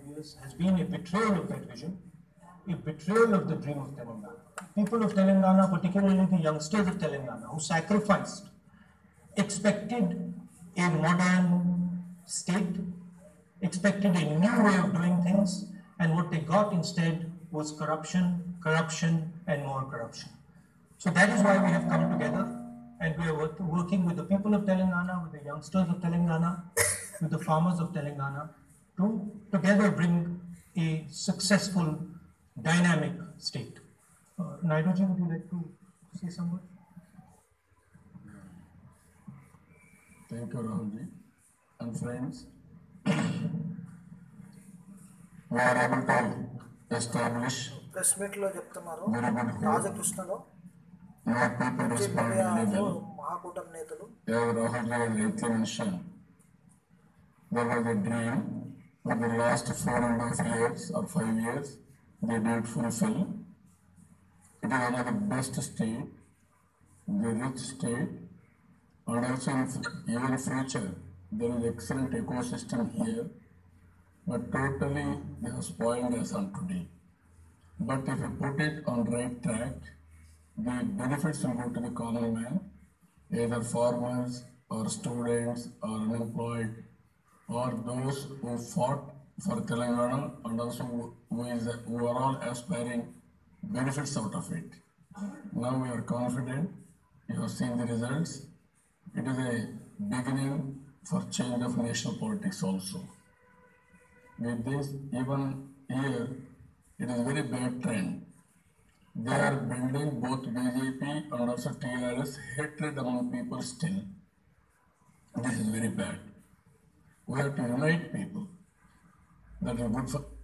years has been a betrayal of that vision, a betrayal of the dream of Telangana. People of Telangana, particularly the youngsters of Telangana, who sacrificed, expected a modern state, expected a new way of doing things, and what they got instead was corruption, corruption, and more corruption. So that is why we have come together, and we are working with the people of Telangana, with the youngsters of Telangana, with the farmers of Telangana, to together bring a successful, dynamic state. Naiduji, would you like to say some word? Thank you, Rahulji. And friends, we are able to establish press మీట్లో చెప్తున్నారు very good hope. రాజకృష్ణలో Now people respond really well. మహాకూటమి నేతలు As Rahulji has rightly mentioned, there was a dream for the last 4.5 years or 5 years, they did fulfill. It is one of the best state, the rich state, and also even future, there is excellent ecosystem here, but totally they have spoiled us on today. But if you put it on right track, the benefits will go to the common man, either farmers or students or unemployed, or those who fought for Telangana and also who are all aspiring benefits out of it. Now we are confident, you have seen the results. It is a beginning for change of national politics also. With this, even here, it is a very bad trend. They are building both BJP and also TRS hatred among people still. This is very bad. We have to unite people. That is good for